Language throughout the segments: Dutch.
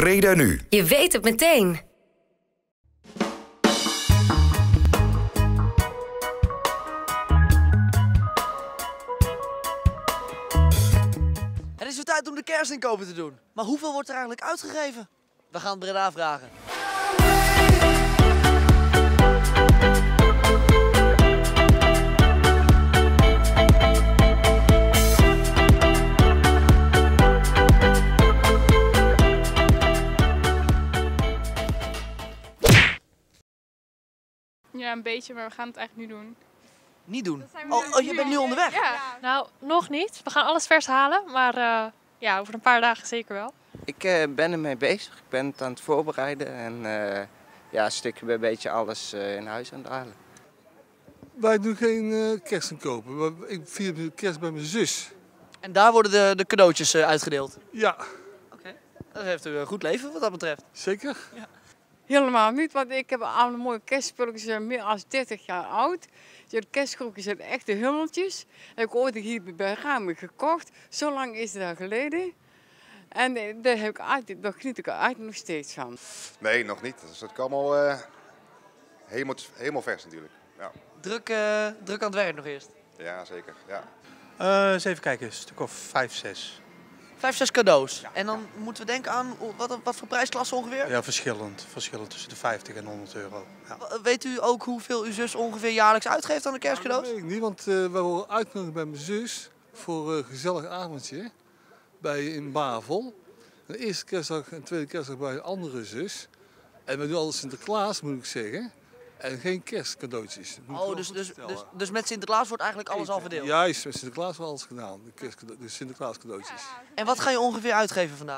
Breda nu. Je weet het meteen. Het is weer tijd om de kerstinkopen te doen. Maar hoeveel wordt er eigenlijk uitgegeven? We gaan het Breda vragen. Ja, een beetje, maar we gaan het eigenlijk nu doen. Niet doen? Oh, je bent nu onderweg? Ja. Nou, nog niet. We gaan alles vers halen, maar ja, over een paar dagen zeker wel. Ik ben ermee bezig. Ik ben het aan het voorbereiden en ja, stukje bij beetje alles in huis aan het halen. Wij doen geen kerstinkopen. Ik vier de kerst bij mijn zus. En daar worden de cadeautjes uitgedeeld? Ja. Oké. Dat heeft u een goed leven wat dat betreft. Zeker? Ja. Helemaal niet, want ik heb alle mooie kerstspulletjes, zijn meer dan 30 jaar oud. De kerstkrukjes zijn echte hummeltjes. Heb ik ooit hier bij Ramen gekocht. Zo lang is het al geleden. En daar heb ik altijd, daar geniet ik eigenlijk nog steeds van. Nee, nog niet. Dus dat is allemaal helemaal vers natuurlijk. Ja. Druk aan het werk nog eerst. Ja, zeker. Ja. Eens even kijken, een stuk of 5, 6. 5, 6 cadeaus. Ja. En dan moeten we denken aan wat voor prijsklasse ongeveer? Ja, verschillend. Verschillend tussen de 50 en 100 euro. Ja. Weet u ook hoeveel uw zus ongeveer jaarlijks uitgeeft aan de kerstcadeaus? Dat weet ik niet, want we worden uitgenodigd bij mijn zus voor een gezellig avondje in Bavel. De eerste kerstdag en tweede kerstdag bij een andere zus. En we doen altijd Sinterklaas, moet ik zeggen. En geen kerstcadeautjes. Oh, dus met Sinterklaas wordt eigenlijk alles al verdeeld? Juist, met Sinterklaas wordt alles gedaan. De Sinterklaas cadeautjes. Ja. En wat ga je ongeveer uitgeven vandaag?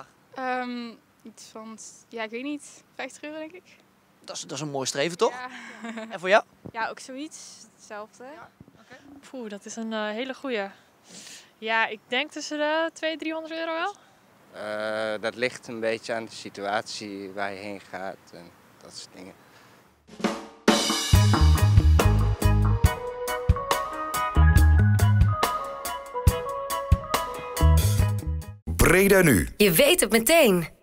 Iets van, ja, ik weet niet, 50 euro denk ik. Dat is een mooi streven, toch? Ja. En voor jou? Ja, ook zoiets. Hetzelfde. Ja. Okay. Poeh, dat is een hele goeie. Ja, ik denk tussen de 200, 300 euro wel. Dat ligt een beetje aan de situatie waar je heen gaat en dat soort dingen. Breda nu. Je weet het meteen.